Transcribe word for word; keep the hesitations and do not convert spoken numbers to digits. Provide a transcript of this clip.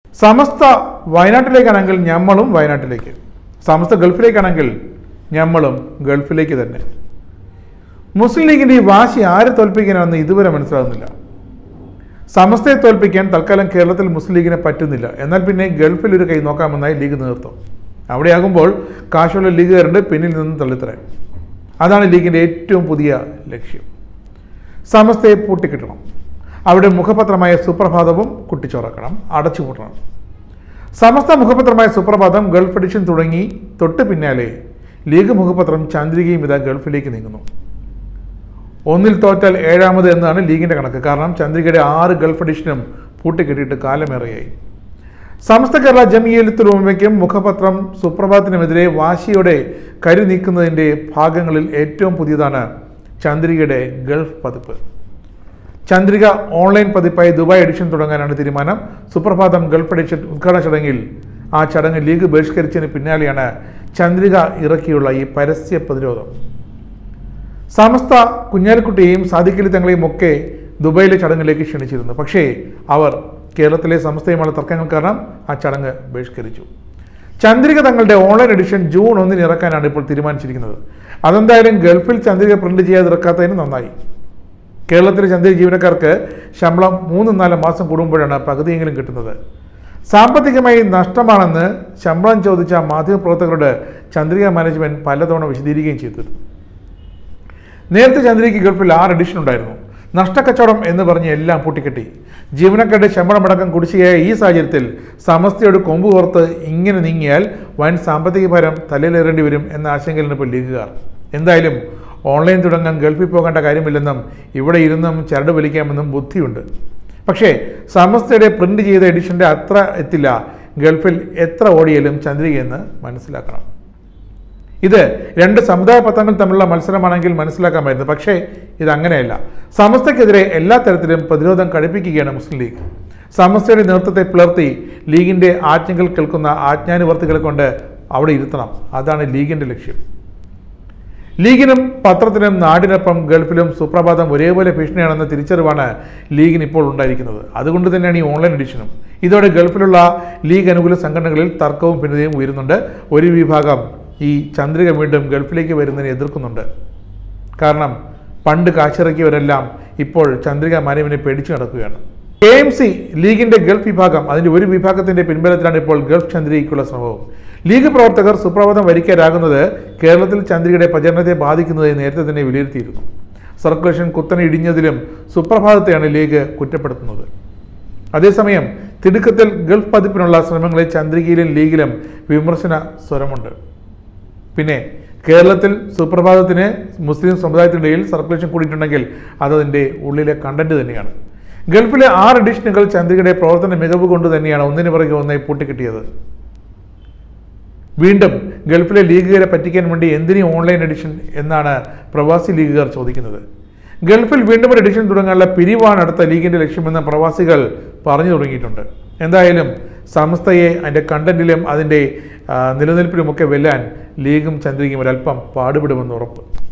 സമസ്ത വയനാട്ടിലേക്കാണെങ്കിൽ ഞമ്മളും വയനാട്ടിലേക്ക്, സമസ്ത ഗൾഫിലേക്കാണെങ്കിൽ ഞമ്മളും ഗൾഫിലേക്ക് തന്നെ. മുസ്ലിം ലീഗിൻ്റെ ഈ വാശി ആരെ തോൽപ്പിക്കാനാണെന്ന് ഇതുവരെ മനസ്സിലാകുന്നില്ല. സമസ്തയെ തോൽപ്പിക്കാൻ തൽക്കാലം കേരളത്തിൽ മുസ്ലിം ലീഗിനെ പറ്റുന്നില്ല. എന്നാൽ പിന്നെ ഗൾഫിൽ ഒരു കൈ നോക്കാമെന്നായി ലീഗ് നേതൃത്വം. അവിടെയാകുമ്പോൾ കാശുള്ള ലീഗുകാരുണ്ട് പിന്നിൽ നിന്ന് തള്ളിത്തരാൻ. അതാണ് ലീഗിൻ്റെ ഏറ്റവും പുതിയ ലക്ഷ്യം. സമസ്തയെ പൂട്ടിക്കിട്ടണം, അവിടെ മുഖപത്രമായ സുപ്രഭാതവും കുട്ടിച്ചോറാക്കണം, അടച്ചുപൂട്ടണം. സമസ്ത മുഖപത്രമായ സുപ്രഭാതം ഗൾഫ് എഡിഷൻ തുടങ്ങി തൊട്ട് പിന്നാലെ ലീഗ് മുഖപത്രം ചന്ദ്രികയും ഇതാ ഗൾഫിലേക്ക് നീങ്ങുന്നു. ഒന്നിൽ തോറ്റാൽ ഏഴാമത് എന്നാണ് ലീഗിൻ്റെ കണക്ക്. കാരണം ചന്ദ്രികയുടെ ആറ് ഗൾഫ് എഡിഷനും പൂട്ടിക്കെട്ടിയിട്ട് കാലമേറെയായി. സമസ്ത കേരള ജംഇയ്യത്തുൽ ഉലമയ്ക്കും മുഖപത്രം സുപ്രഭാതത്തിനുമെതിരെ വാശിയോടെ കരു നീക്കുന്നതിൻ്റെ ഭാഗങ്ങളിൽ ഏറ്റവും പുതിയതാണ് ചന്ദ്രികയുടെ ഗൾഫ് പതിപ്പ്. ചന്ദ്രിക ഓൺലൈൻ പതിപ്പായി ദുബായ് എഡിഷൻ തുടങ്ങാനാണ് തീരുമാനം. സുപ്രഭാതം ഗൾഫ് എഡിഷൻ ഉദ്ഘാടന ചടങ്ങിൽ ആ ചടങ്ങ് ലീഗ് ബഹിഷ്കരിച്ചതിന് പിന്നാലെയാണ് ചന്ദ്രിക ഇറക്കിയുള്ള ഈ പരസ്യ പ്രതിരോധം. സമസ്ത കുഞ്ഞാലിക്കുട്ടിയെയും സാദിഖലി തങ്ങളെയും ഒക്കെ ദുബായിലെ ചടങ്ങിലേക്ക് ക്ഷണിച്ചിരുന്നു. പക്ഷേ അവർ കേരളത്തിലെ സമസ്തയുമുള്ള തർക്കങ്ങൾ കാരണം ആ ചടങ്ങ് ബഹിഷ്കരിച്ചു. ചന്ദ്രിക തങ്ങളുടെ ഓൺലൈൻ എഡിഷൻ ജൂൺ ഒന്നിന് ഇറക്കാനാണ് ഇപ്പോൾ തീരുമാനിച്ചിരിക്കുന്നത്. അതെന്തായാലും ഗൾഫിൽ ചന്ദ്രിക പ്രിന്റ് ചെയ്യാതെ ഇറക്കാത്തതിന് നന്നായി. കേരളത്തിലെ ചന്ദ്രിക ജീവനക്കാർക്ക് ശമ്പളം മൂന്നും നാലും മാസം കൂടുമ്പോഴാണ് പകുതിയെങ്കിലും കിട്ടുന്നത്. സാമ്പത്തികമായി നഷ്ടമാണെന്ന് ശമ്പളം ചോദിച്ച മാധ്യമപ്രവർത്തകരോട് ചന്ദ്രിക മാനേജ്മെന്റ് പലതവണ വിശദീകരിക്കുകയും ചെയ്തിരുന്നു. നേരത്തെ ചന്ദ്രികയ്ക്ക് ഗൾഫിൽ ആറ് എഡിഷൻ ഉണ്ടായിരുന്നു. നഷ്ടക്കച്ചവടം എന്ന് പറഞ്ഞ് എല്ലാം പൂട്ടിക്കെട്ടി. ജീവനക്കാരുടെ ശമ്പളമടക്കം കുടിശ്ശികയായ ഈ സാഹചര്യത്തിൽ സമസ്തയോട് കൊമ്പ് കോർത്ത് ഇങ്ങനെ നീങ്ങിയാൽ വൻ സാമ്പത്തിക ഭാരം തലയിലേറേണ്ടി വരും എന്ന ആശങ്കയിലാണ് ഇപ്പോൾ ലീഗുകാർ. എന്തായാലും ഓൺലൈൻ തുടങ്ങാൻ ഗൾഫിൽ പോകേണ്ട കാര്യമില്ലെന്നും ഇവിടെ ഇരുന്നും ചരട് വലിക്കാമെന്നും ബുദ്ധിയുണ്ട്. പക്ഷേ സമസ്തയുടെ പ്രിന്റ് ചെയ്ത എഡിഷൻ്റെ അത്ര എത്തില്ല ഗൾഫിൽ എത്ര ഓടിയാലും ചന്ദ്രികയെന്ന് മനസ്സിലാക്കണം. ഇത് രണ്ട് സമുദായ പത്രങ്ങൾ തമ്മിലുള്ള മത്സരമാണെങ്കിൽ മനസ്സിലാക്കാമായിരുന്നു. പക്ഷേ ഇതങ്ങനെയല്ല. സമസ്തയ്ക്കെതിരെ എല്ലാ തരത്തിലും പ്രതിരോധം കഴിപ്പിക്കുകയാണ് മുസ്ലിം ലീഗ്. സമസ്തയുടെ നേതൃത്വത്തെ പിളർത്തി ലീഗിൻ്റെ ആജ്ഞകൾ കേൾക്കുന്ന ആജ്ഞാനുവർത്തികളെ കൊണ്ട് അവിടെ ഇരുത്തണം. അതാണ് ലീഗിൻ്റെ ലക്ഷ്യം. ലീഗിനും പത്രത്തിനും നാടിനൊപ്പം ഗൾഫിലും സുപ്രഭാതം ഒരേപോലെ ഭീഷണിയാണെന്ന തിരിച്ചറിവാണ് ലീഗിന് ഇപ്പോൾ ഉണ്ടായിരിക്കുന്നത്. അതുകൊണ്ട് തന്നെയാണ് ഈ ഓൺലൈൻ എഡിഷനും. ഇതോടെ ഗൾഫിലുള്ള ലീഗ് അനുകൂല സംഘടനകളിൽ തർക്കവും ഭിന്നതയും ഉയരുന്നുണ്ട്. ഒരു വിഭാഗം ഈ ചന്ദ്രിക വീണ്ടും ഗൾഫിലേക്ക് വരുന്നതിനെ എതിർക്കുന്നുണ്ട്. കാരണം പണ്ട് കാശിറക്കിയവരെല്ലാം ഇപ്പോൾ ചന്ദ്രിക മാനവിനെ പേടിച്ചു നടക്കുകയാണ്. കെ എം സി ലീഗിന്റെ ഗൾഫ് വിഭാഗം അതിന്റെ ഒരു വിഭാഗത്തിന്റെ പിൻബലത്തിലാണ് ഇപ്പോൾ ഗൾഫ് ചന്ദ്രികയ്ക്കുള്ള ശ്രമവും. ലീഗ് പ്രവർത്തകർ സുപ്രഭാതം വരിക്കാരാകുന്നത് കേരളത്തിൽ ചന്ദ്രികയുടെ പ്രചരണത്തെ ബാധിക്കുന്നതായി നേരത്തെ തന്നെ വിലയിരുത്തിയിരുന്നു. സർക്കുലേഷൻ കുത്തനെ ഇടിഞ്ഞതിലും സുപ്രഭാതത്തെയാണ് ലീഗ് കുറ്റപ്പെടുത്തുന്നത്. അതേസമയം തിടുക്കത്തിൽ ഗൾഫ് പതിപ്പിനുള്ള ശ്രമങ്ങളിൽ ചന്ദ്രികയിലും ലീഗിലും വിമർശന സ്വരമുണ്ട്. പിന്നെ കേരളത്തിൽ സുപ്രഭാതത്തിന് മുസ്ലിം സമുദായത്തിനിടയിൽ സർക്കുലേഷൻ കൂടിയിട്ടുണ്ടെങ്കിൽ അതതിൻ്റെ ഉള്ളിലെ കണ്ടന്റ് തന്നെയാണ്. ഗൾഫിലെ ആറ് എഡിഷനുകൾ ചന്ദ്രികയുടെ പ്രവർത്തന മികവ് കൊണ്ട് തന്നെയാണ് ഒന്നിനു പുറകെ ഒന്നായി പൂട്ടിക്കിട്ടിയത്. വീണ്ടും ഗൾഫിലെ ലീഗുകാരെ പറ്റിക്കാൻ വേണ്ടി എന്തിനീ ഓൺലൈൻ എഡിഷൻ എന്നാണ് പ്രവാസി ലീഗുകാർ ചോദിക്കുന്നത്. ഗൾഫിൽ വീണ്ടും ഒരു എഡിഷൻ തുടങ്ങാനുള്ള പിരിവാണ് അടുത്ത ലീഗിൻ്റെ ലക്ഷ്യമെന്ന് പ്രവാസികൾ പറഞ്ഞു തുടങ്ങിയിട്ടുണ്ട്. എന്തായാലും സമസ്തയെ അതിൻ്റെ കണ്ടന്റിലും അതിൻ്റെ നിലനിൽപ്പിലുമൊക്കെ വെല്ലാൻ ലീഗും ചന്ദ്രികയും ഒരല്പം പാടുപെടുമെന്ന് ഉറപ്പ്.